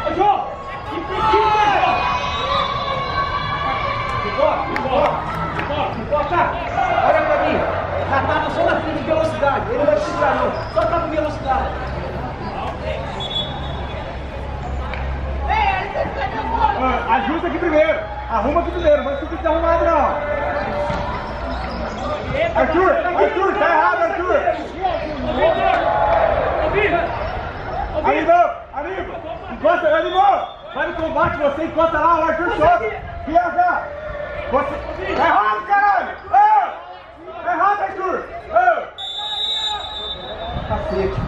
Olha pra mim. Já tava só na frente de velocidade. Ele não vai precisar não. Só tá com velocidade. Ajuda aqui primeiro. Arruma aqui primeiro. Não vai ficar desarrumado não. Arthur, tá errado, Arthur. Amigo, enquanto, amigo, vai no combate, você encontra lá o Arthur Souza. Viaja. Você... Tá errado, caralho. Tá errado, Arthur. Cacete.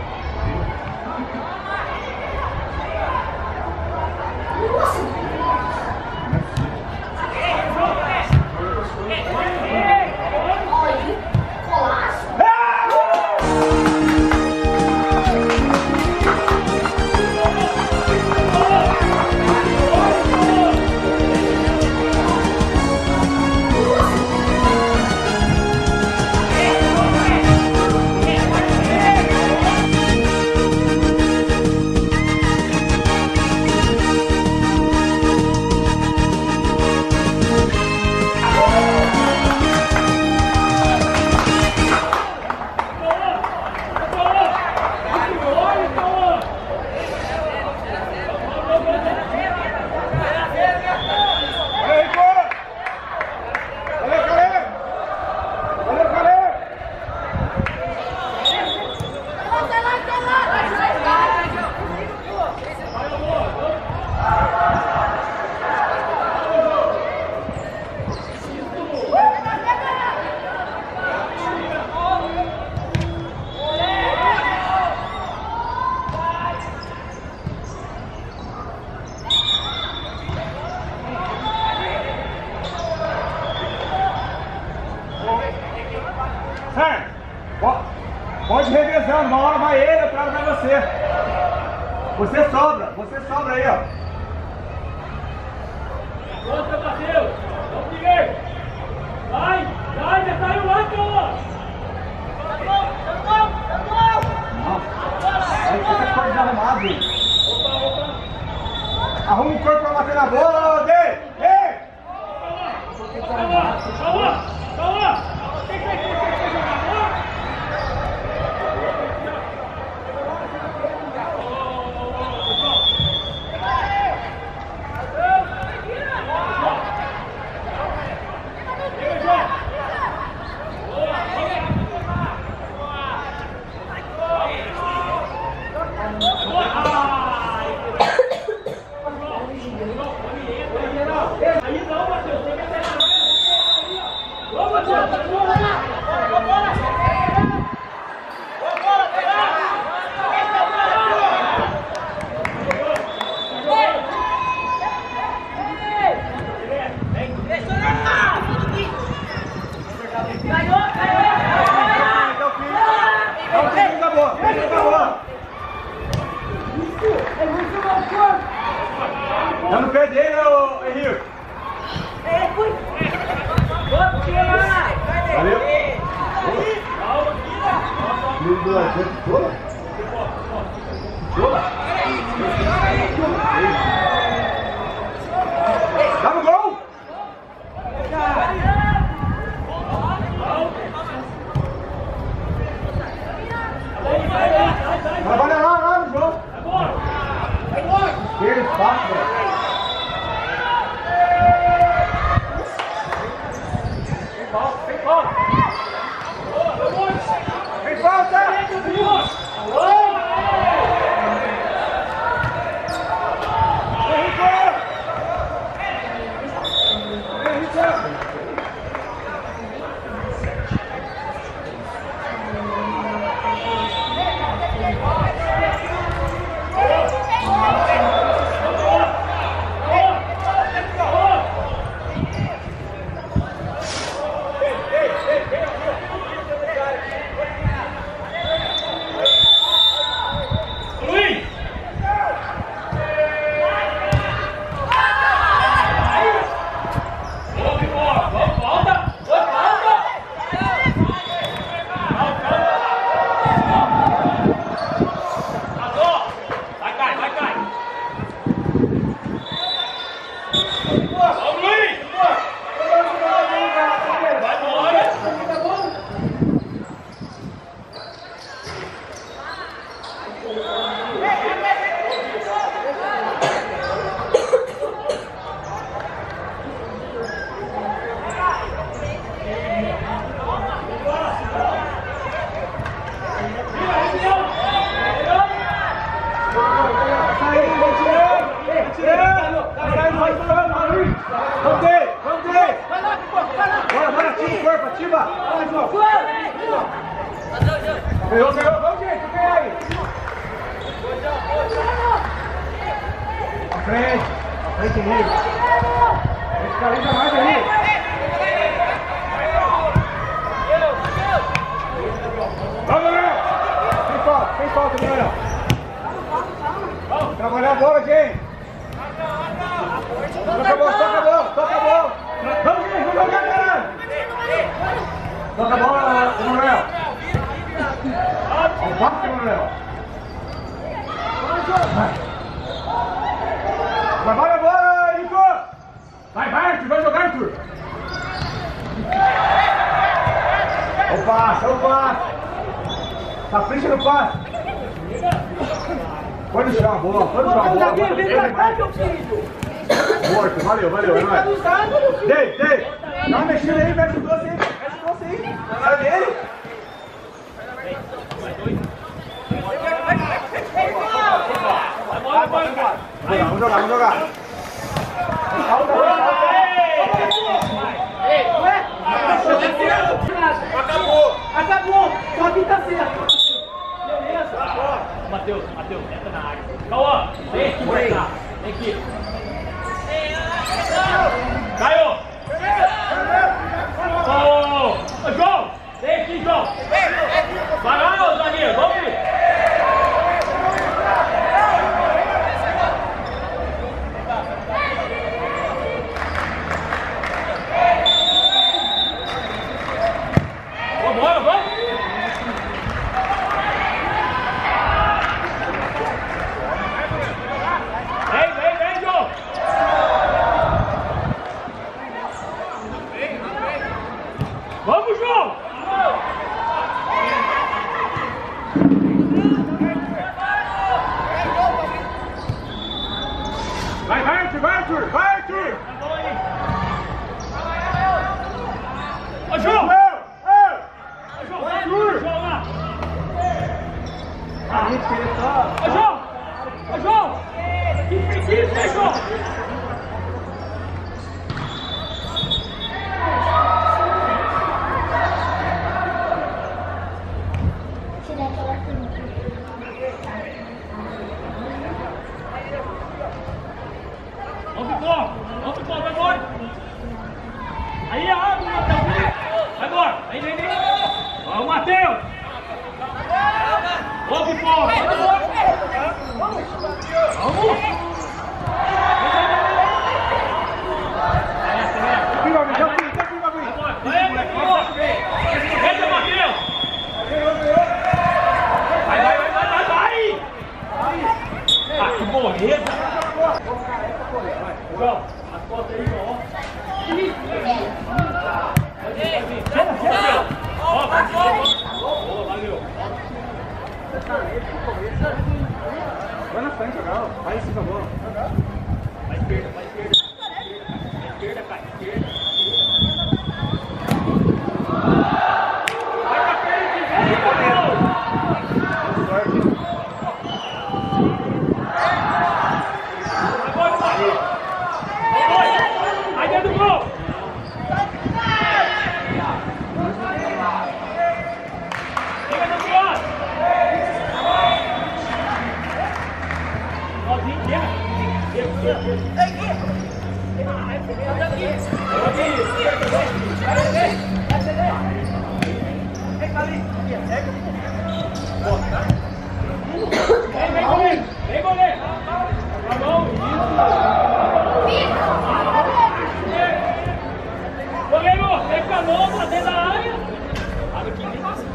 Pode revezando, uma hora vai ele, outra hora vai você. Você sobra aí, ó. Nossa, Matheus! Vamos direito! Vai, já saiu lá, cara! Aí fica todo desarrumado. Arruma o corpo pra bater na bola, ô Dê! Ei! Calma! Tem que jogar. Tá no pé dele, ô Henrique. Valeu. Dá no gol. Trabalha lá no jogo. Que espaço, velho. Tem falta! Vamos dele, vamos dele. Vai lá, Pipoca, vai lá. Bora, ativa o corpo, ativa. Vai, João. Ganhou, vamos, gente, vem aí. À frente, Henrique. Esse cara ainda mais, Henrique. Vamos, Léo. Sem falta, Léo. Trabalhar a bola, gente. Toca a bola. Vamos, gente, vamos jogar, caralho. Toca a bola, Léo. Vamos, Léo. Trabalha a bola, Nico. Vai, Arthur, vai jogar, Arthur. O passe. Capricha no passe. Pode deixar a bola, pode deixar a bola. Morto, valeu, é nóis. Dei. Dá uma mexida aí, mexe o doce aí. Sai dele. Vamos jogar. Acabou. Só que tá certo. Beleza. Matheus, entra na área. Cauã, vem aqui, vem aqui. Caio! Ô, João! Vem aqui, João! Vai lá, ô zagueiro, vamos ir! Vambora, vamos! Vem, João! Vamos, João! Vai, Arthur! Ô, João! Ô, João, vai, João lá! Ô, João! Que precisa, né, João? Vamos, Pipó, vai embora! Aí, abre, Matheus! Vai embora! Vem! Vamos, Matheus! Ô, Pipó! Vamos! Entra, Matheus! Vai! Ah, que borreta! João, as costas aí, João. Valeu. Vai na frente, jogar. Vai em cima da bola. Vai esquerda. Esquerda, cara. Esquerda. Vai pra frente, Aí dentro do gol! Fica do lado! Sozinho, chega! Vem, goleiro! Tá bom, goleiro, vem com a mão pra dentro da área. Abre aqui,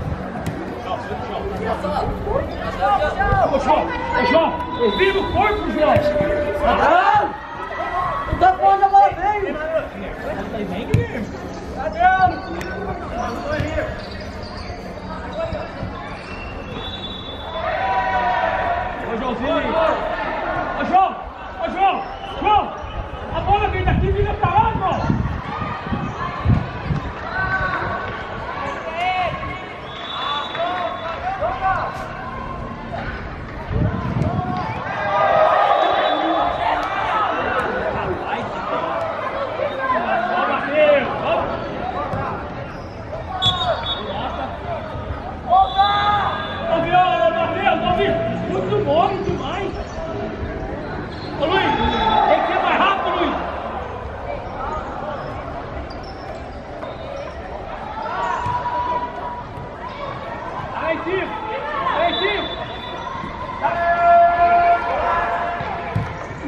João, vira o corpo, João. Não dá pra onde a bola veio. Vem, Guilherme. Ô, Joãozinho. Ô, João. A bola vem daqui, vira pra lá, João.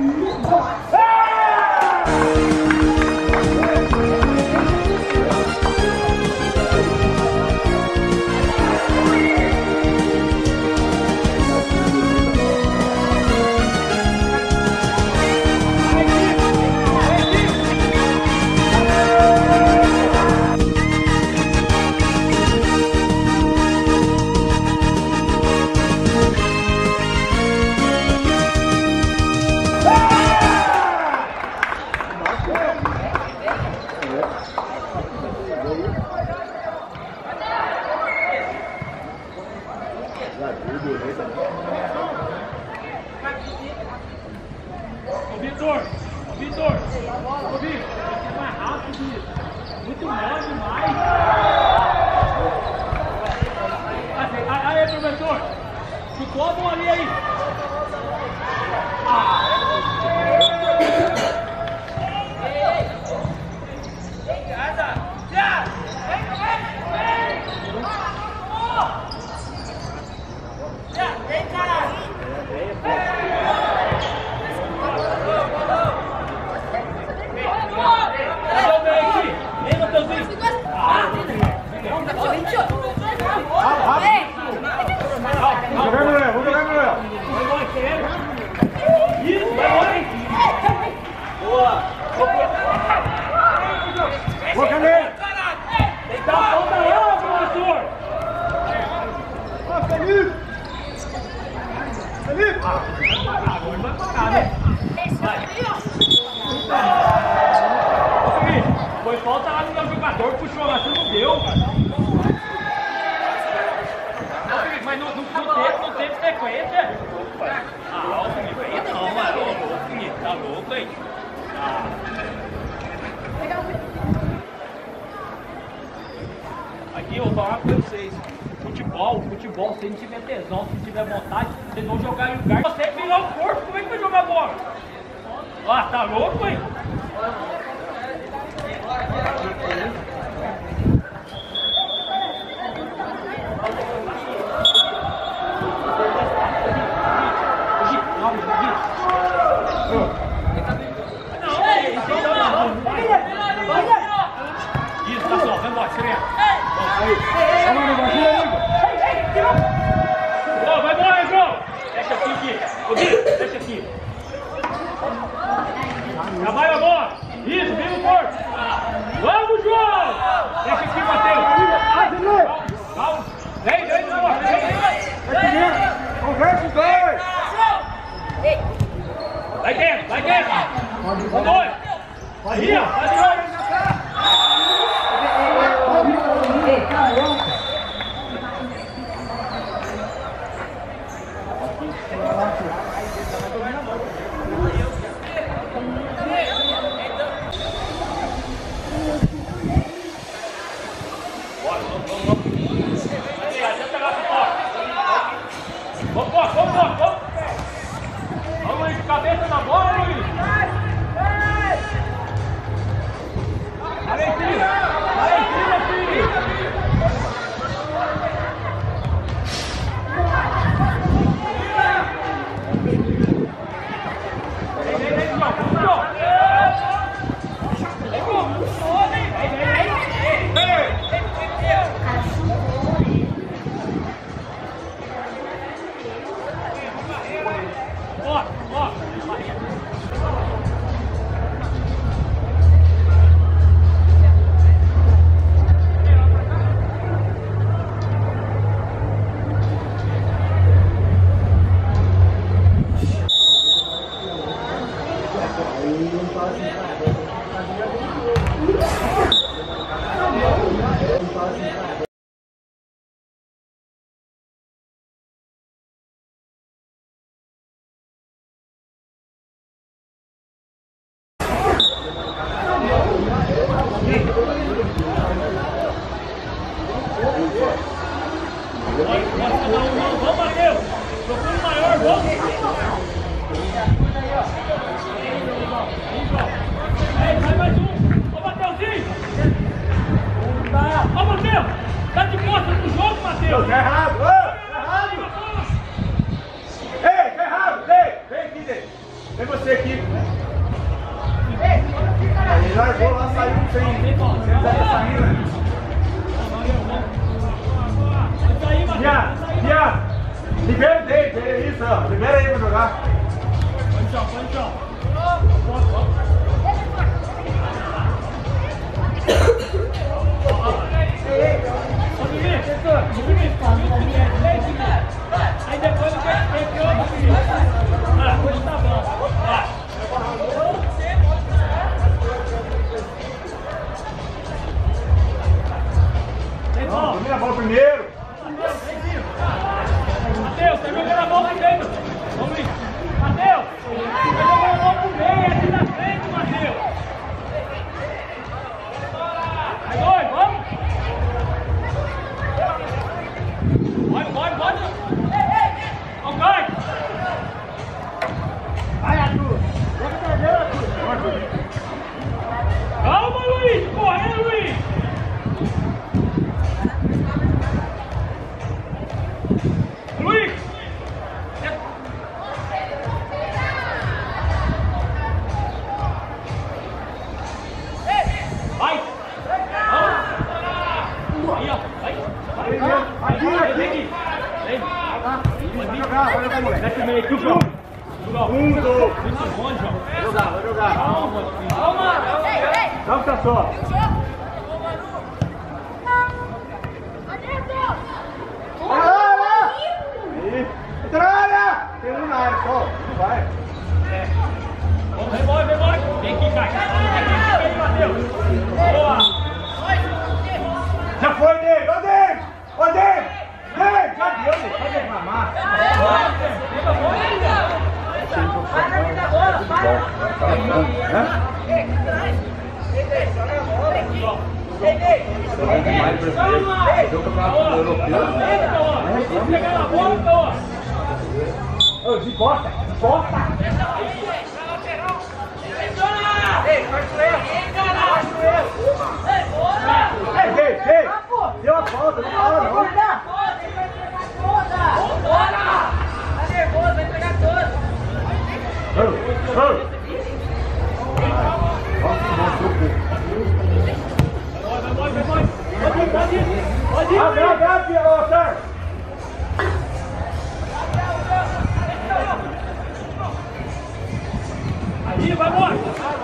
Vitor! Ô, Vitor! Mais rápido, muito mole demais! Aí, professor! Chutou a bola aí! Vou jogar no Léo. Isso, vai embora, hein? Boa! Boa, Camilo! Tem que dar a ponta lá, professor! Felipe! Felipe! Agora vai parar, né? Vai! Foi falta lá no meu jogador, puxou lá, você não deu, cara. Mas não teve sequência. Ah, o Felipe aí não, mano. O Felipe tá louco, hein? Aqui eu vou falar pra vocês. Futebol, se não tiver tesão, se não tiver vontade, vocês vão jogar em lugar. Você virar o corpo, como é que vai jogar bola? Ah, tá louco, hein? Isso, tá só, vai embora, Serena. Vai embora, João. Deixa aqui. Ô, Gui, deixa aqui. Trabalha a bola. Isso, vem no corpo. Vamos, João. Deixa aqui, Matheus. Calma. Vem, João. Conversa os dois. Vai dentro. Vamos, dois. Aí, ó. Vai de olho. Vamos de cabeça na bola, Luiz. Vai em cima, filho. Vamos, Matheus! Procura maior, vamos! Vai mais um! Ô, Matheusinho! Ô, Matheus! Ele largou lá, saiu sem saída. Viado, libera dele, é isso, ó. Libera aí pra jogar. Pode chão. Aí depois tem que outro filho. Hoje tá bom. Domina a bola primeiro. Matheus, tá jogando a bola pro meio. Vamos ir. Matheus, tá jogando a bola pro meio, aqui na frente, Matheus. Vai, dois, vamos. Bora. Vamos, vai. Vai, Arthur. Vamos trazer, Arthur. Calma, Luiz. Correndo, Luiz. Luiz. Vai. Aí, ó. Vai. Aqui. Vai jogar, moleque. Desce meio aqui, João. Um, dois. Muito bom, João. Vai jogar. Calma, filho. Dá um só. Entra! Tem um na área só. Não vai. Vem embora. Vem aqui, Caio. Vem aqui, Matheus. Boa. Já foi, Dave! Ô, Dave! Dave! Já deu, Dave! Pode reclamar. De costa! Ei! Deu a falta, não fala não! Tá nervoso, vai pegar todos! Pode ir. Abre, ô, Sérgio! Aí, vai embora.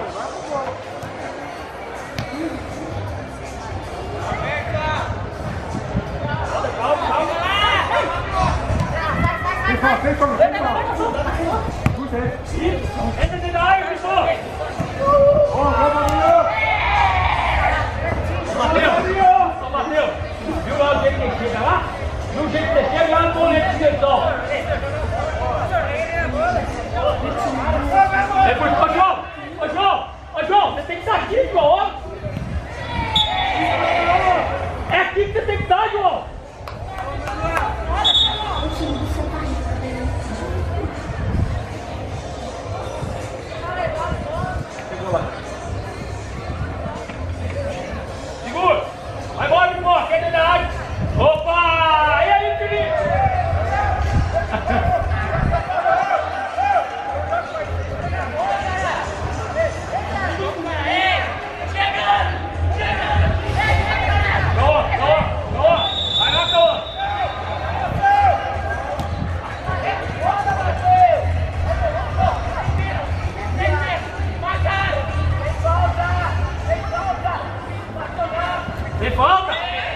Tem como. Puxa aí. Entra dentro da área, pessoal. Matheus, viu lá o jeito que ele chega lá? Viu o jeito que ele chega lá no colete de direção. Depois, ô João, você tem que estar aqui, João. É aqui que você tem que estar, João. Segura! Vai embora, irmão! Quem é da área? Opa! E aí, Felipe? Boa! Vai lá, Cauã! Tem falta?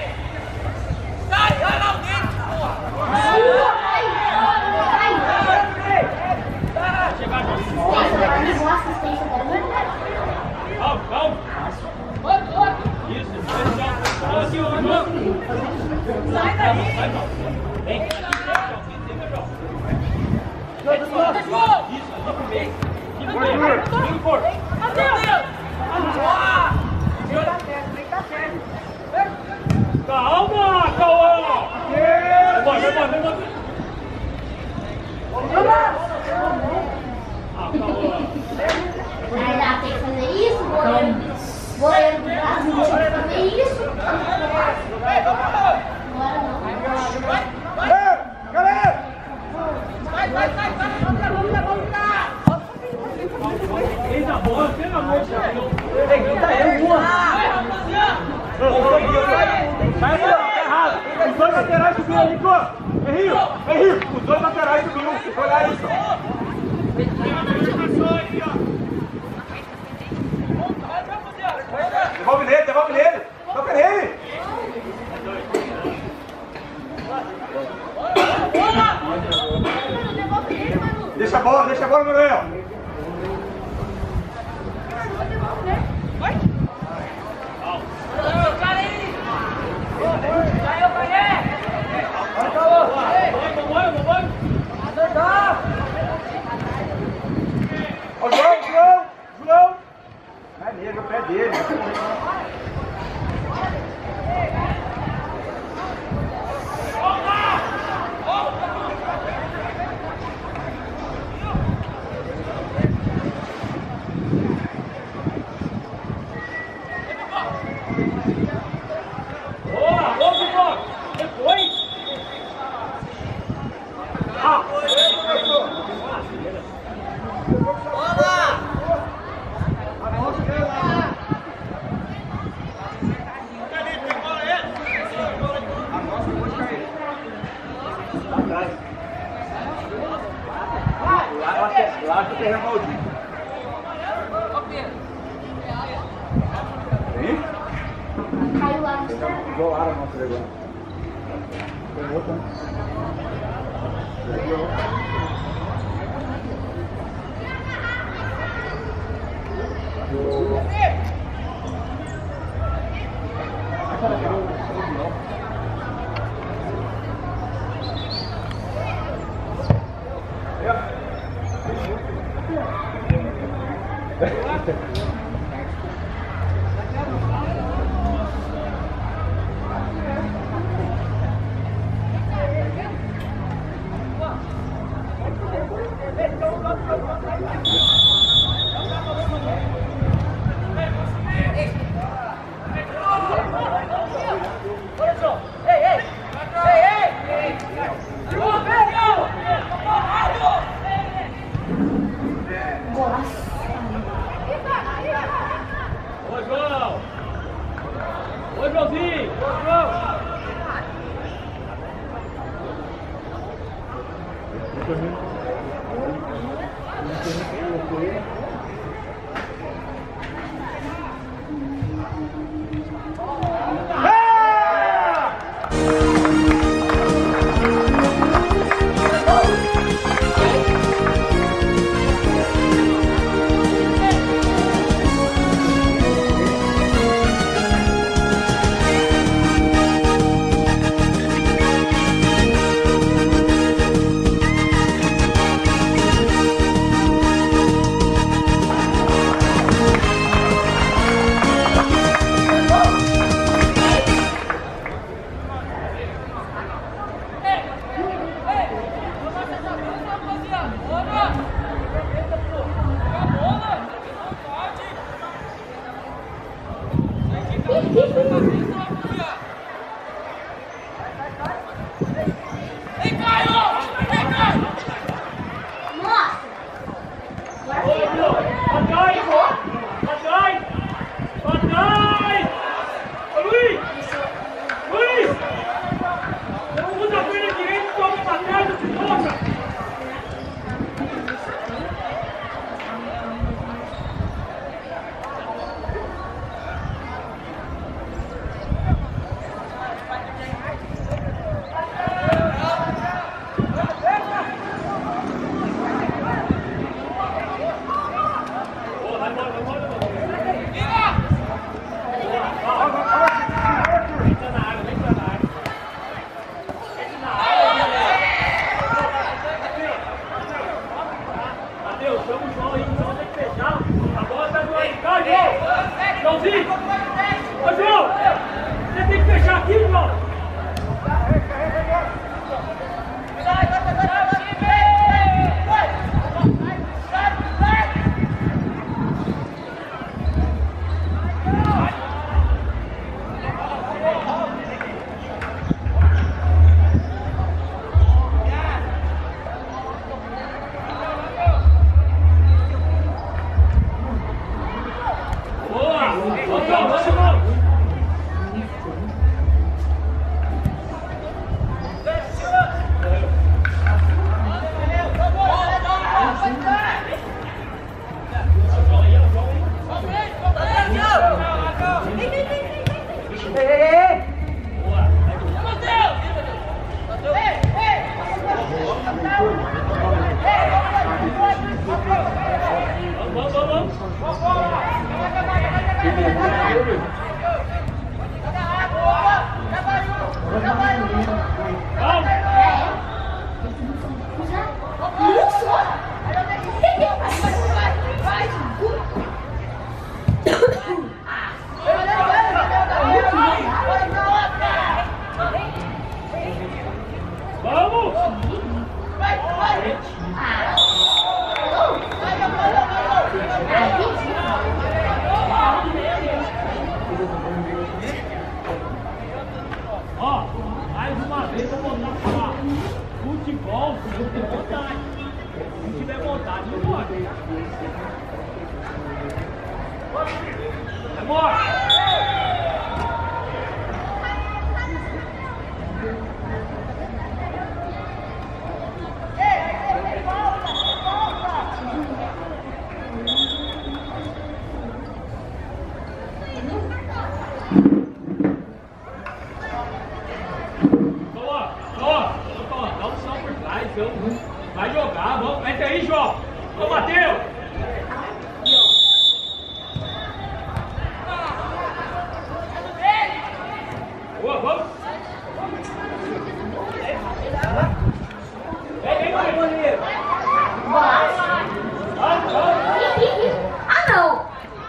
Calma. Isso, aqui o jogo. Sai daí. Vem aqui, calma, Cauã! Vai embora. Vai dar, tem que fazer isso, goleiro do Brasil, tem que fazer isso. Agora não. Galera! Vai, vamos lá. a bola, pelo amor de Deus. Sai, tá errado. Os dois laterais subiu aí, pô. Henrique, os dois laterais subiu. Olha isso. Devolve nele. Toca nele. Deixa a bola, Manuel. Ó, João. É nele, o pé dele. Lá que tem Ronaldinho. Caiu lá no chão. Igualaram a nossa agora. Tem outra, né? Oi, Joãozinho! João! Joãozinho! Ô, João! Você tem que fechar aqui, João! Ó, mais uma vez eu vou voltar a falar. Futebol, se não tiver vontade. Se não tiver vontade, não pode. Demora! Vai jogar, vamos, entra aí, João. Ô, Matheus. Boa, vamos. Vem, goleiro. Ah, não.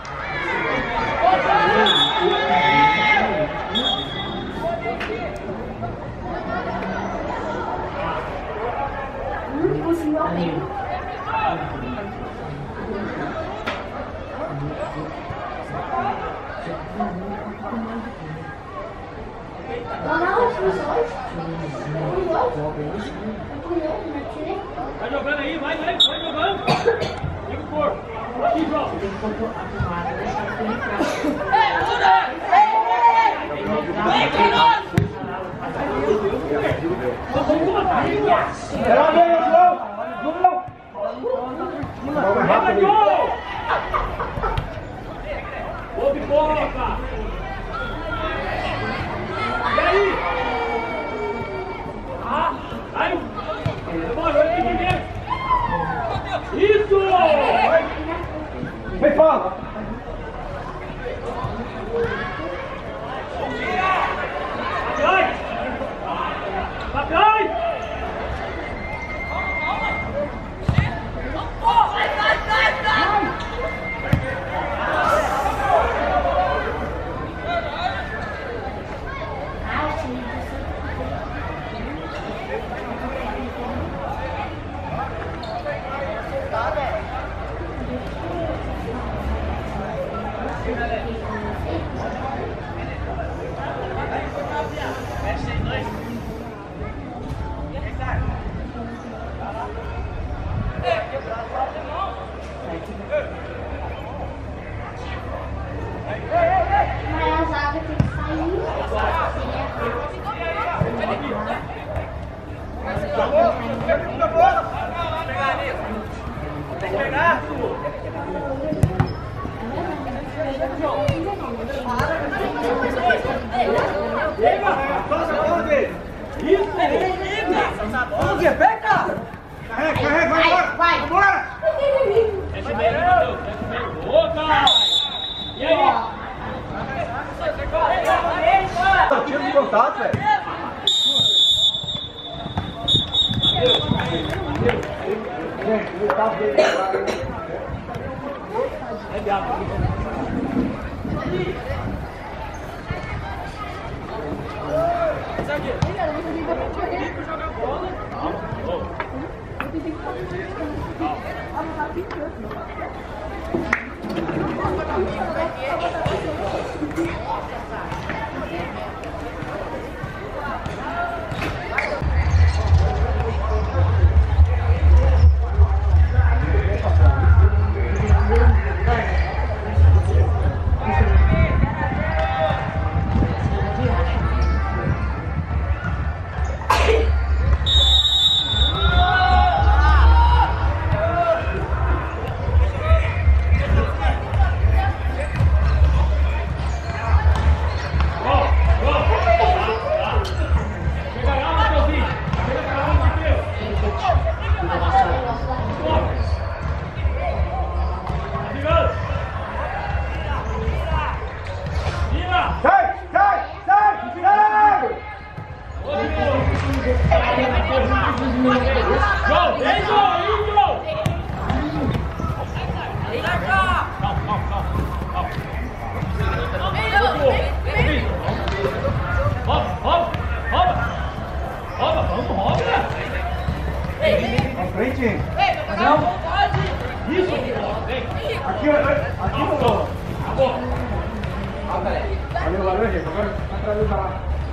Vai jogando aí, vai jogando. Liga o corpo. Aqui, João. Ô, pipoca! E aí? Ah, aí! Demorou aqui primeiro! Isso! Vem, fala! Atrás! Atrás! Mas a zaga tem que sair. Carrega, vai embora! Vai. Vambora! Desce bem, Matheus. Desce bem. Ô, cara! E aí? Tiro de contato, velho! Pra frente. Não. Isso. Aqui, ó. Aqui, ó. Acabou. Valeu, valeu, gente. Agora vai trazer pra lá.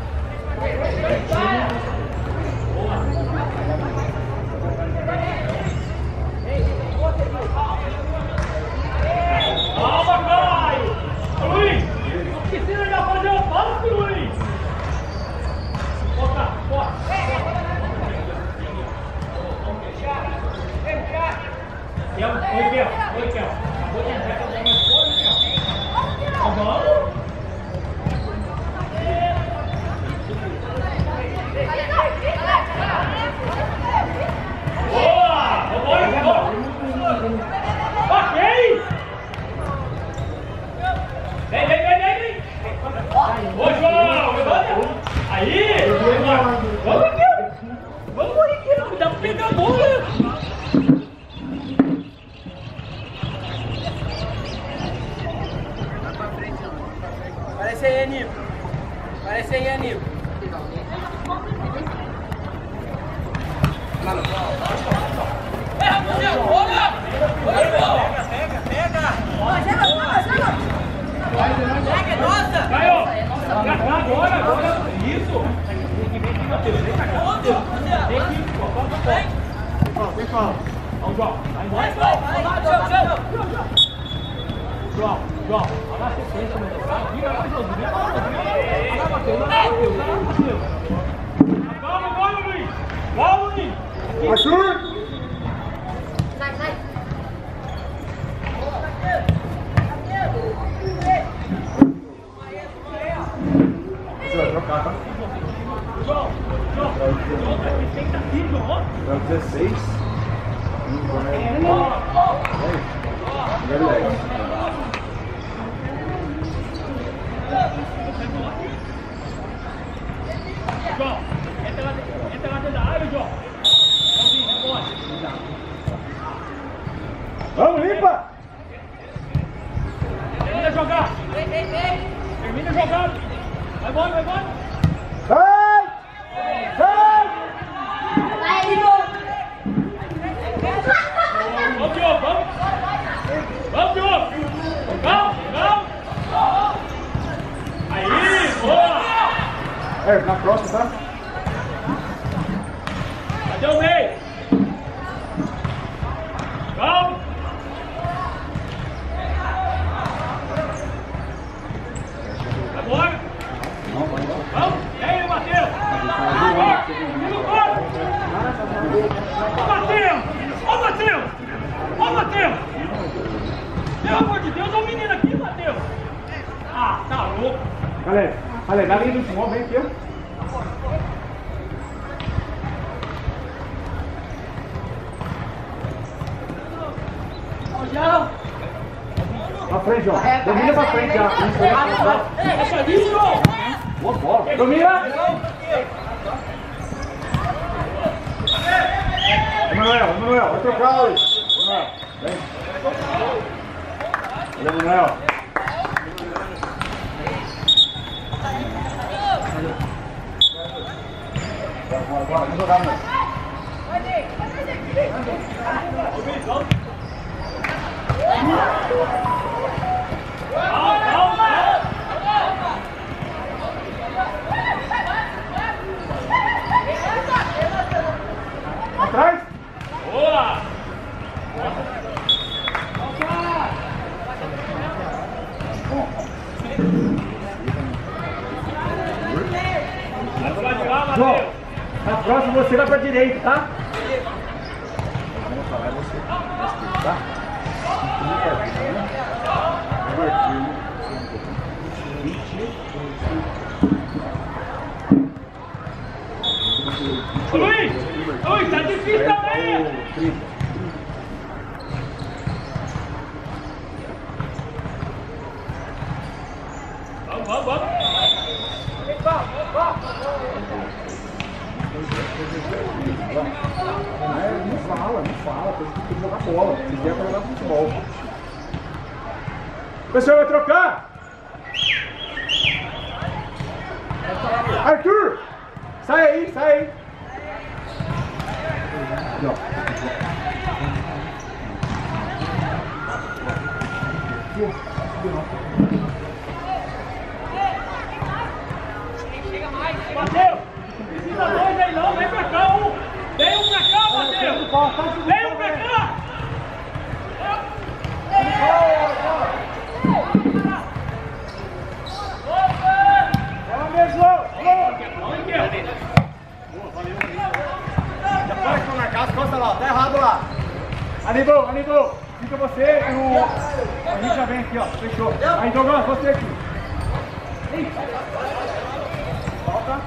Calma, Caio! Luiz! Não precisa já fazer o passo, Luiz! Bota, bota! Oi, Kel! Acabou de entrar, tá dando mais fora, Kel! Vamos! Boa! Vamos! Ok! Vem! Ô, João! Levanta! Aí! Vamos aqui! Vamos morrer aqui! Não dá pra pegar a bola! Parece aí, Aníbal. Parece aí, Aníbal. Pega, nossa! Caio! Agora! Isso! Tem que vir aqui, Matheus. Vem pra cá, Matheus. Vem aqui, Pessoal. Vamos, João. Vai embora. João. Olha a sequência, meu Deus. Vira lá, João. Vira lá, Matheus. Calma, Luiz. Calma, Luiz. Arthur. Sai. Você vai trocar, tá? João, tem que estar aqui, João. É o 16. João, entra lá dentro da área, João. Vamos, limpa! Termina de jogar. Termina jogando. Vai embora. Sai! Vai, Diogo. Vamos, Diogo, vamos. Vamos, Diogo. Não. Aí, boa. Na próxima, tá? Cadê o meio? Calma. Agora. Vamos. Vem, Matheus. Ó, Matheus. Pelo amor de Deus, olha o menino aqui, Matheus. Ah, tá louco. Ale, dá linha do Simão, vem aqui, ó. Pra frente, João. Domina pra frente já. Isso, João. Boa bola. Domina. Emanuel, vai trocar hoje. Emanuel, vem. Olha, Emanuel. Bora, vamos jogar, mano. Atrás? Boa! João, na próxima você vai pra direita, tá? Tá? Luiz, tá difícil também! Vamos! Não fala, tem que jogar bola. Se der pra jogar futebol. O pessoal vai trocar. Arthur! Sai aí, sai aí. Não. Bateu! Não precisa dois aí não, vem pra cá um! Vem um pra cá, Bateu! Vem um pra cá! Vamos mesmo! Já pode pra marcar as costas lá, tá errado lá. Aníbal, fica você e o... A gente já vem aqui, ó, fechou. Aí, Douglas, você aqui. Volta.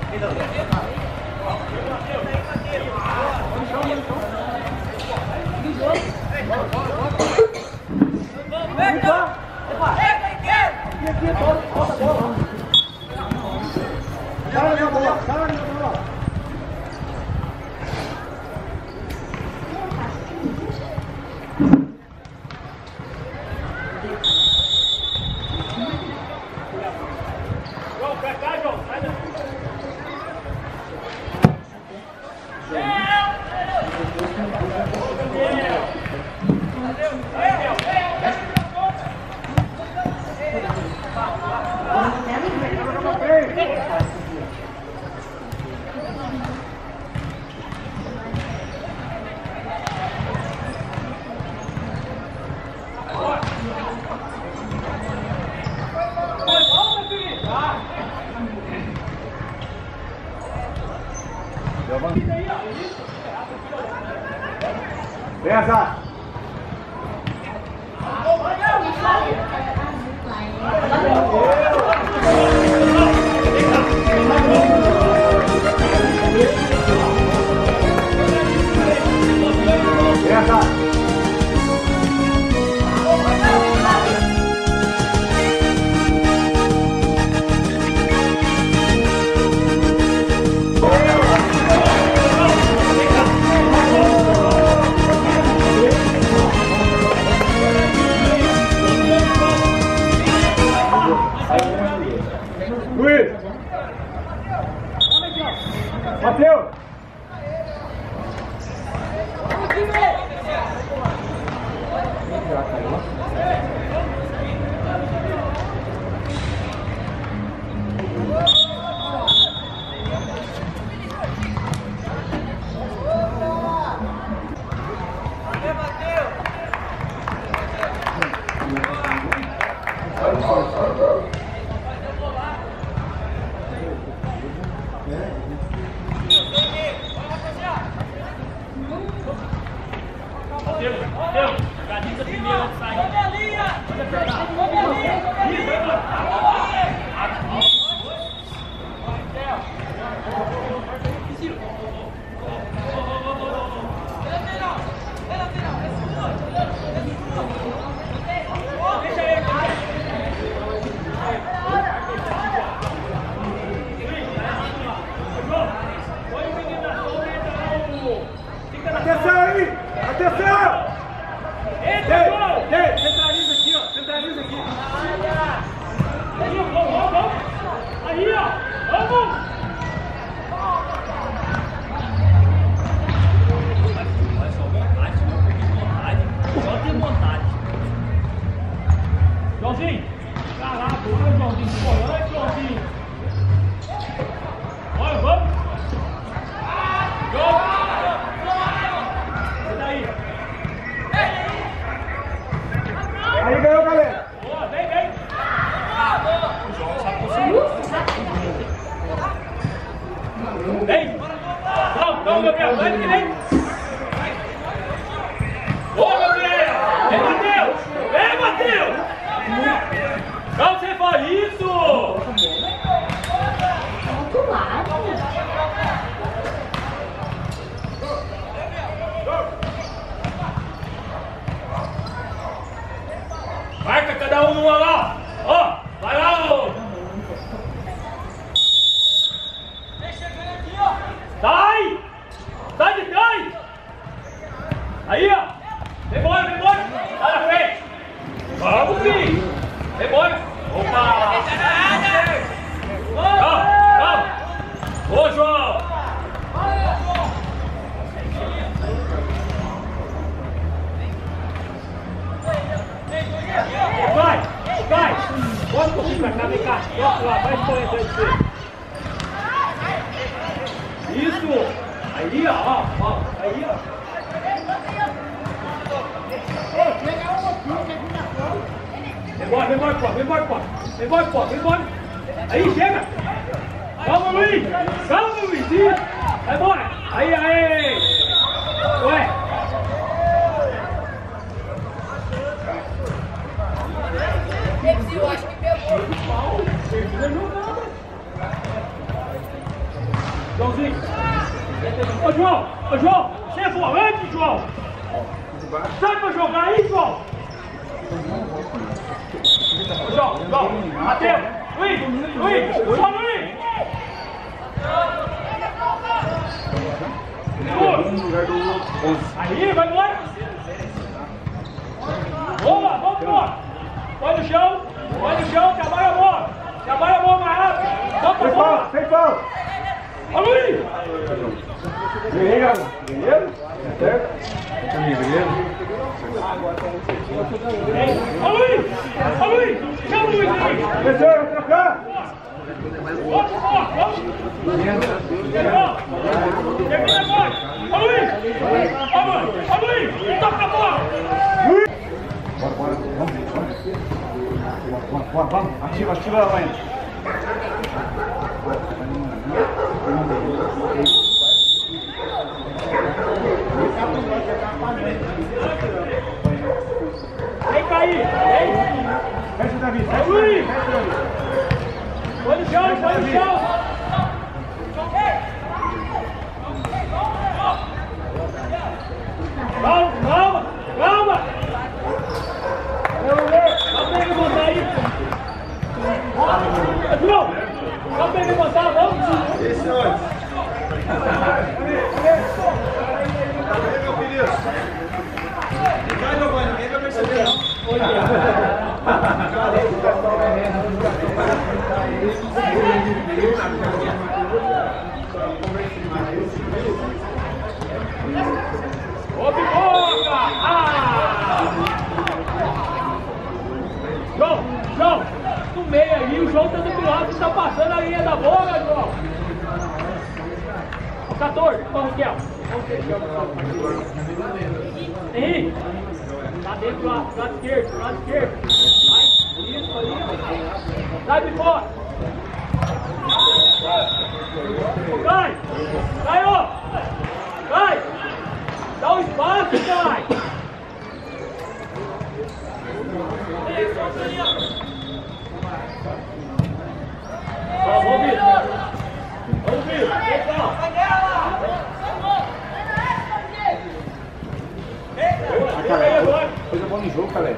Beleza! Luiz! Bateu! Organiza primeiro antes de sair. Pode apertar. Atenção aí! Atenção! Ei, centraliza aqui, ó. Centraliza aqui. Aí, vamos. Aí, ó. Vamos. Só tem vontade. Joãozinho. Caraca, olha o Joãozinho. Olha, Joãozinho. Olha, vamos. Aí ganhou, galera. Boa, vem. O João sabe conseguir. Vem. Vamos, Gabriel. Vai que vem. Boa, Gabriel. Vem, Matheus. Calma, você faz isso. Marca cada um numa lá. Ó, vai lá, ô. Sai de trás. Aí, ó. Vem embora. Sai na frente. Vamos, filho. Vem embora. Opa! Calma! Ô, João! Vai! Bota um pouquinho pra cá, vem cá. Bota lá, vai correr atrás de você. Isso! Aí, ó. Aí, ó. Vem embora. Aí, chega! Calma, Luiz! Isso! Vai embora! Aí! Ué! Eu acho que pegou. Joãozinho! Ô, João! Você é volante, João! Sai pra jogar aí, João! João! Bateu! Luiz! Só Luiz! Aí, vai embora! Boa, vamos embora! Põe no chão, trabalha a bola mais rápido! Vamos pra bola! Sem pau! Ô, Luiz! Beleza? Certo? Ô, Luiz! Chama o Luiz aí! Professor, vai trocar! Vamos! Termina agora! Ô, Luiz! Toca a bola! Bora, vamos! Ativa a mãe! Vem cair! Fecha, Davi! Luiz! Põe no chão! Calma! Dá pra ele botar aí! João! Dá pra ele botar, vamos! Esse antes! Meu filho! Vai, Giovanni, ninguém vai perceber, não! Ô, pipoca! João! No meio aí, o João tá do piloto e tá passando a linha da bola, João! O 14, ô, Raquel! Henrique! Tá dentro lá, do lado esquerdo! Vai, isso ali! Sai de fora! Vai, ó! Vai! Dá um espaço, vai! Vamos, Vitor! Legal! Coisa boa no jogo, cara.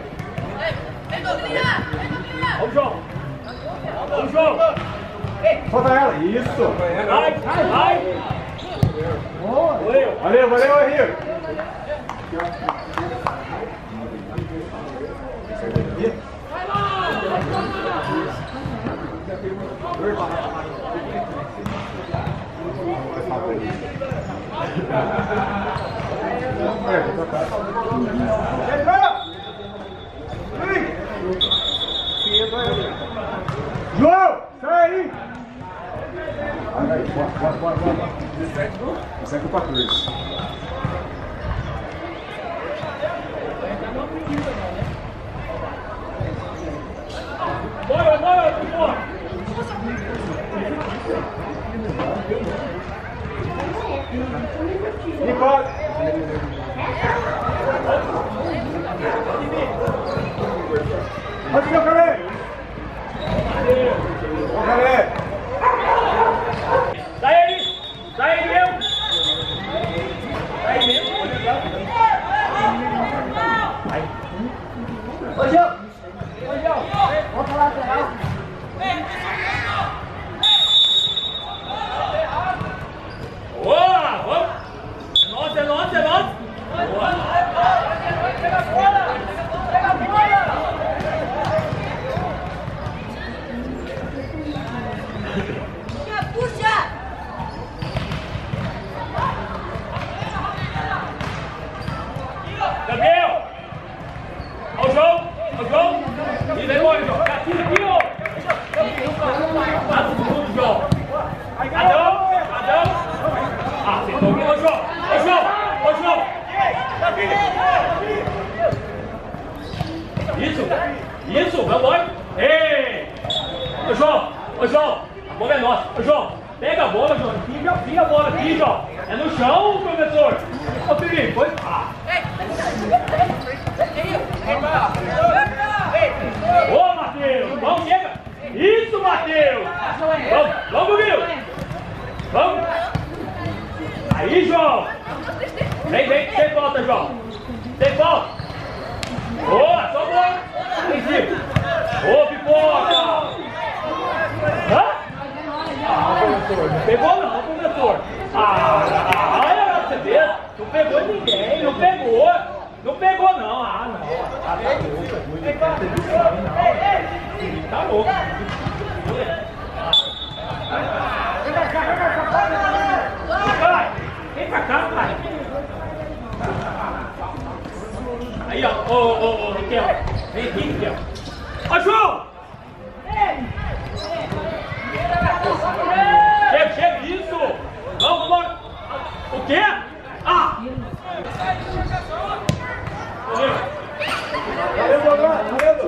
Vamos, João! Solta ela! Isso! Vai! Valeu, Henrique! João, sai aí! Bora. 17 com 14. Bora! Nicole! Pode ser o Calé! Sai aí mesmo! Ô, João! Volta lá, lateral! Boa! Vamos! É nosso! Boa! Ô João, a bola é nossa. Ô João, pega a bola, João. Enfia a bola aqui, João. É no chão, professor. Ô Felipe, foi. Ô Matheus, vamos, chega. Isso, Matheus. Vamos, Will. Vamos. Aí, João. Vem, sem falta, João. Sem falta. Boa, só bola. Em cima. Ô, pipoca. Hã? Professor, não pegou não, professor. Olha pra você ver. Não pegou ninguém, não pegou. Não pegou não, não. Tá louco. Vai, vem pra cá, pai. Aí, ó, ô, Riquel. Vem aqui, Riquel. Ô, João! Chega, isso! Vamos! O quê? Valeu, valeu!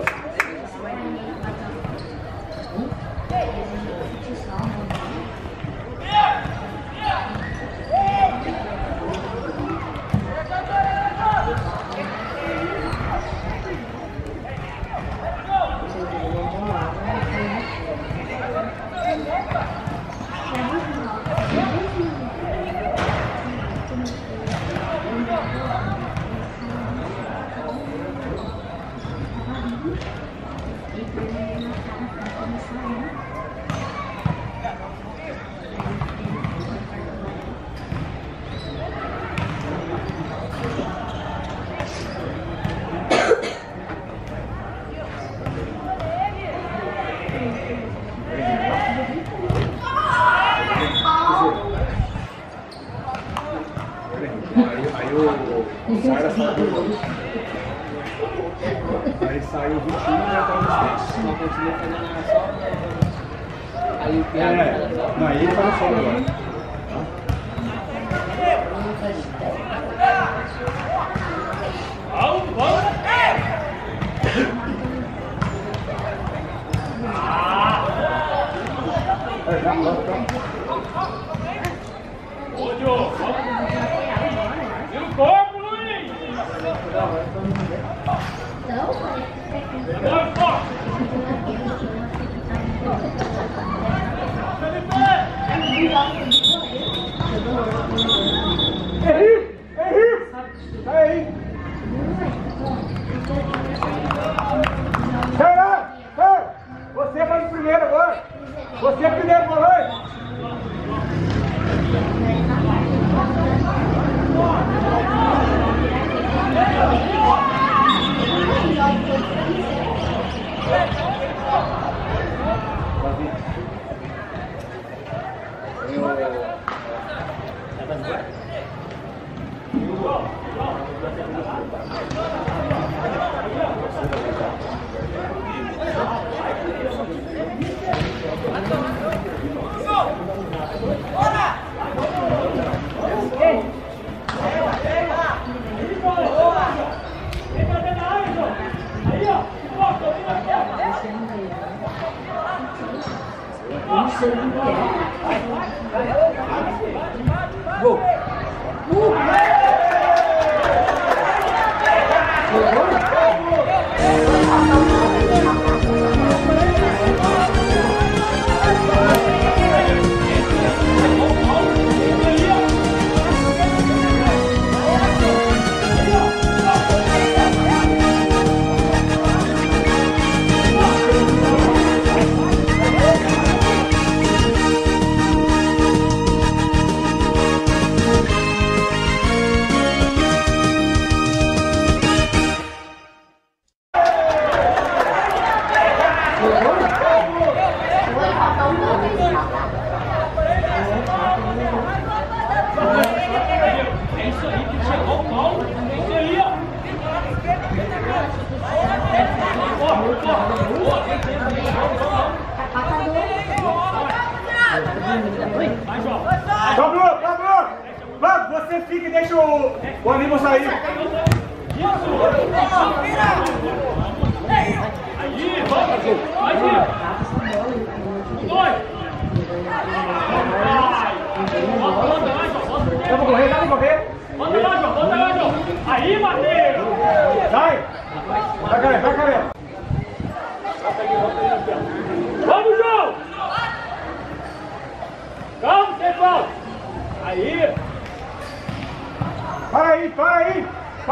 Aí saiu o 21 e já estava nos 10. Não continua fazendo só. Aí o Thiago. Não, aí ele tá no solo agora. Ô, Diogo! Vira o corpo, Luiz! Agora, forte! Henrique! Sai aí! Sai! Você vai no primeiro agora! Você é primeiro, volante! Vamos, você fica e deixa o Aníbal sair. Aí, vamos! Aí! Dá pra correr, dá pra correr. Bota lá, João. Aí, Matheus. Sai. Vai, Caleb. Vamos, João. Calma, pessoal. Aí. Para aí.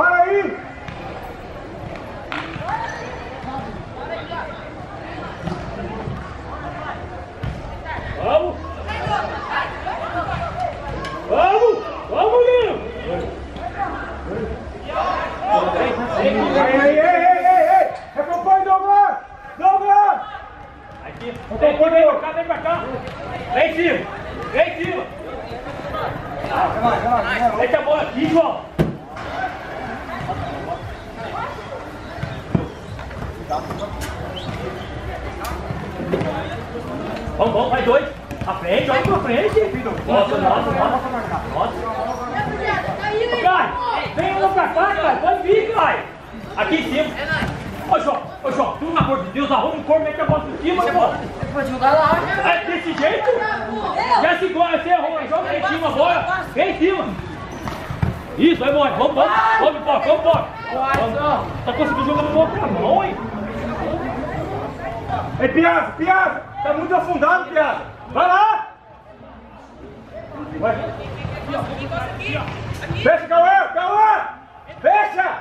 Vamos, Lino. Ei. Acompanhe, Douglas. Aqui. Vem pra cá. Vem em cima. Deixa a bola aqui, João. Vamos, vai dois. À frente, olha pra frente. Nossa. Cai, vem um pra cá, cara. Pode vir, Cai. Aqui em cima. Ô, João, tu, pelo amor de Deus, arruma um corpo, mete a bola por cima, pô. Você pode jogar lá. É desse jeito? Já se gosta, você arruma, joga em cima agora. Vem em cima. Isso, vai embora. Vamos embora. Tá conseguindo jogar com outra mão, hein? Ei, Piazza. Tá muito afundado, Piazza. Vai lá. Vai. Fecha, Cauã. Fecha.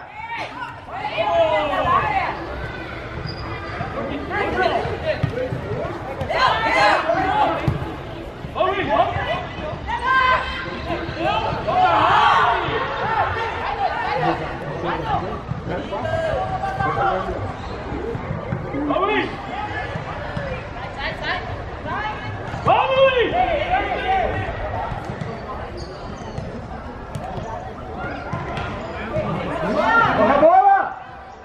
Corre a bola!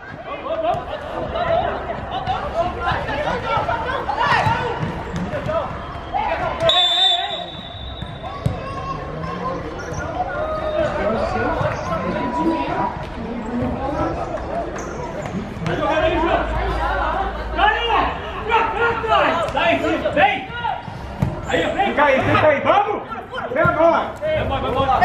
Vem! Aí, vem! Fica aí, vamos! Vem agora! Vai embora!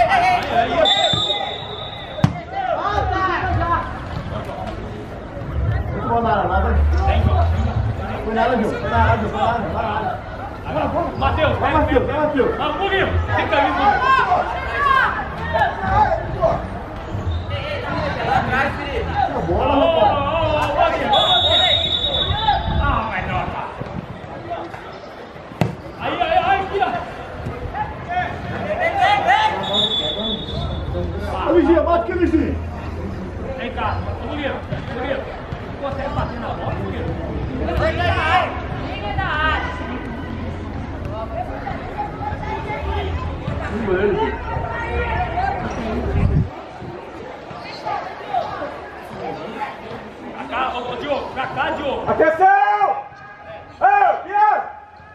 Matheus, vai, Matheus! Vamos, Buguinho! Fica aí, vai, nossa! Aí, aqui, ó! Vigia, bate aqui, Vigia! Vem cá, Buguinho! Não consegue bater na bola, Buguinho? Pra cá, Diogo! Atenção! Ô, Piazza!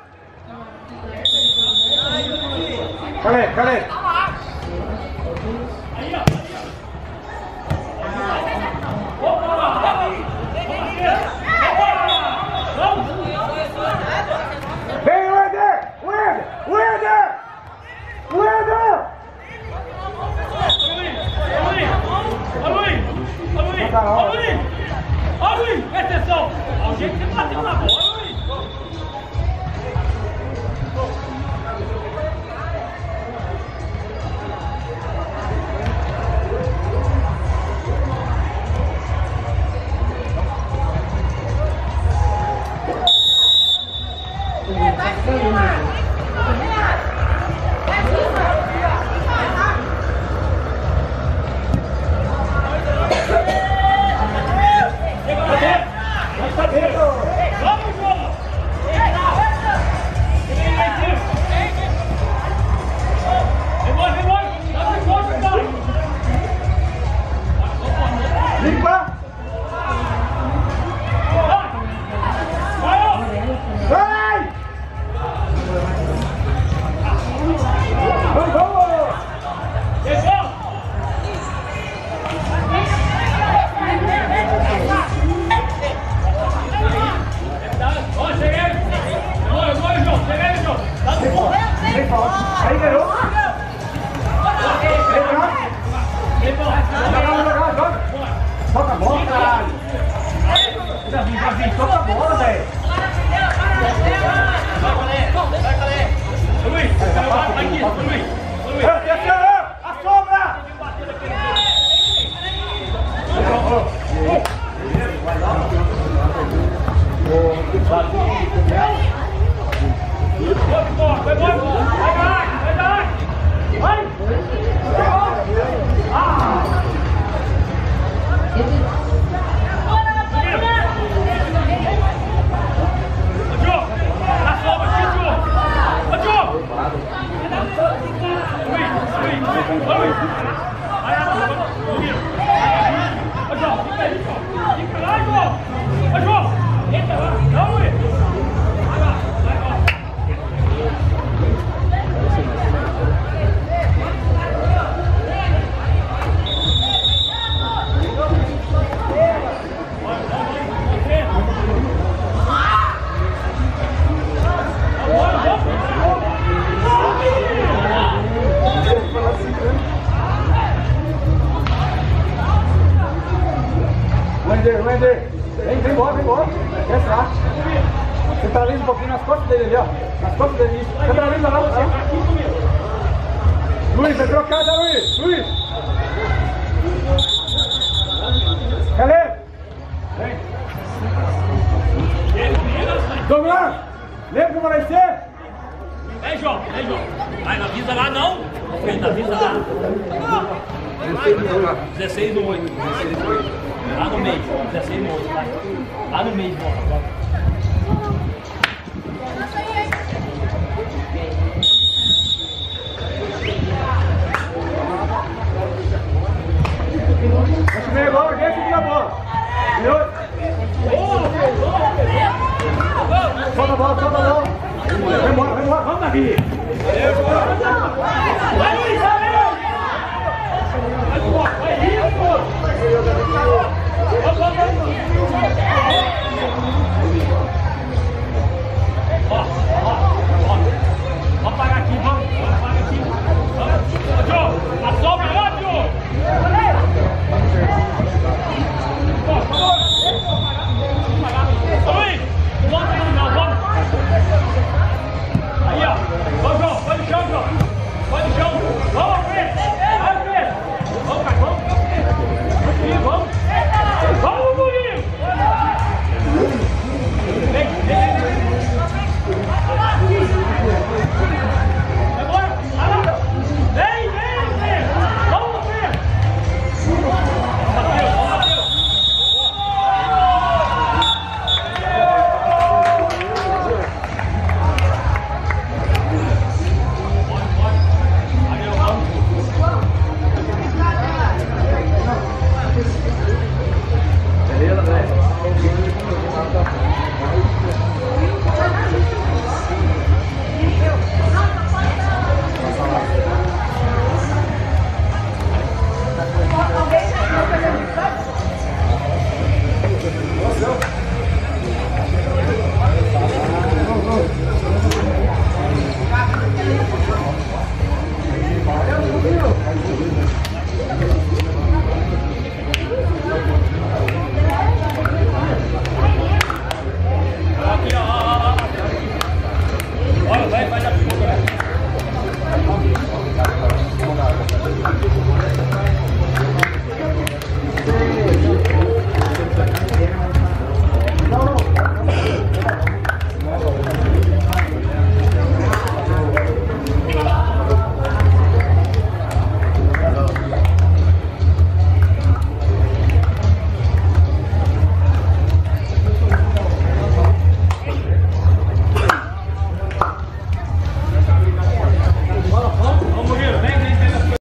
Caleb! Aí, ó! Vem, Wender! Ó, Luiz, presta atenção! Olha o jeito que você bateu na bola, Luiz! Vamos, João! Limpa! Vai! Vai, vai, vai! Vem embora. Desce lá. Centraliza um pouquinho nas costas dele ali, ó. Nas costas dele. Centraliza lá você. Luiz, vai trocar, tá, Luiz? Caleb! Vem. Douglas! Lembra como vai ser? Vem, João. Vai, não avisa lá, não. Ele não avisa lá. 16 do 8. Lá no meio. 16 do 8. Lá no meio, João. Deixa eu ver agora, quem é que a bola? Solta a bola. Vai embora, vamos daqui. Vai, Luiz, vai isso!